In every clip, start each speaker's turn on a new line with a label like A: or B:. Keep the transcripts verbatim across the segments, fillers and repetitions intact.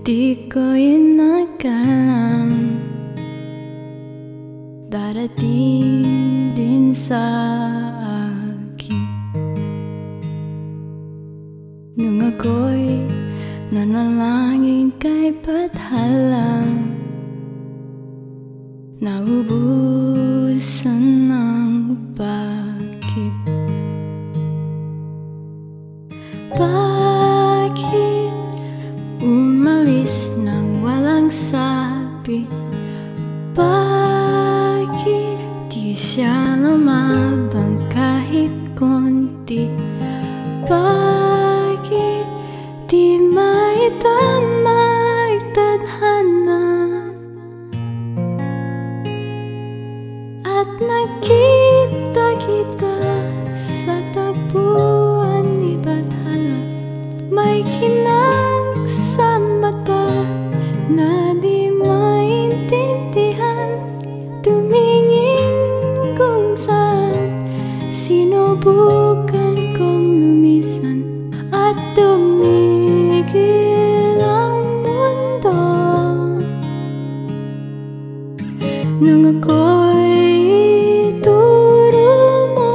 A: Di ko inakalam darating din sa akin nung ako'y nanalangin kay Bathala, naubusan ng bakit. Bakit umalis nang walang sabi? Bakit di siya lumabang kahit konti? Bakit di maitamay tadhana? At nakita kita sa tagpuan ni Bathala, may kinang sa mata na di maintindihan. Tumingin kung saan sinubukan kong lumisan at tumigil ang mundo nung ako'y turo mo.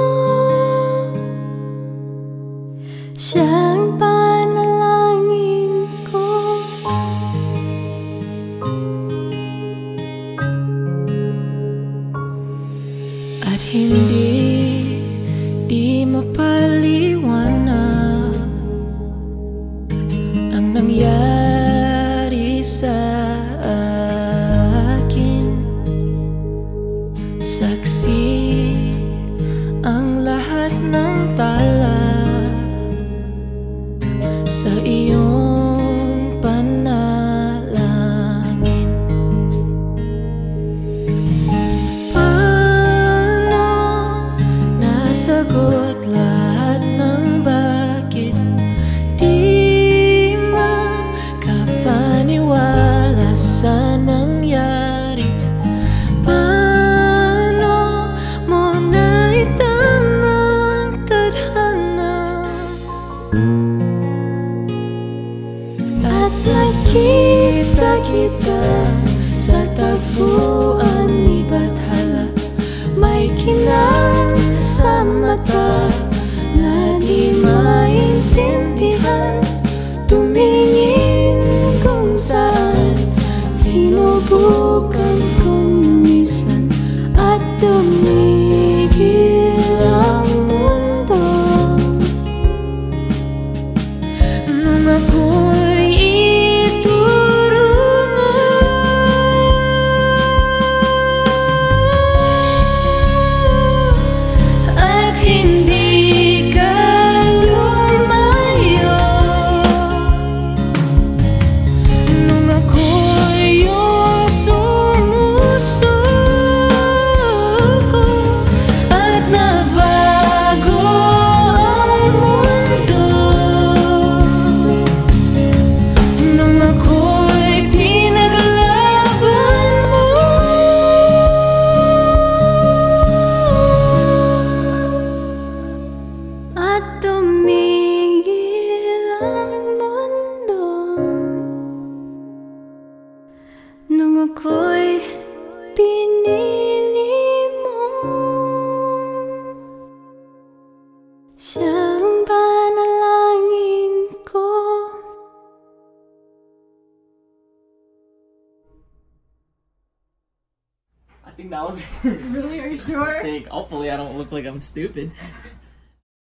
A: Siyang panalangin ko. At hindi di mapaliwanag ang nangyari sa akin. Saksi ang lahat ng tala sa iyong panalangin. Paano nasagot lahat ng bakit? Di makapaniwala sa nangyari. Paano mo naitamang tadhana? At nakita kita sa tagpuan ni Bathala, may kinang sa mata na di maintindihan. Tumingin kung saan sinubukan kong lumisan at tumigil ang mundo nung ako'y ituro mo. At hindi ka lumayo nung ako'y iyong sumusuko at nabago ang mundo nung ako'y pinaglaban mo. At tumigil ang mundo nung ako'y pinili mo. Siyang panalangin ko.
B: I think that was
C: Really, are you sure?
B: I think hopefully I don't look like I'm stupid.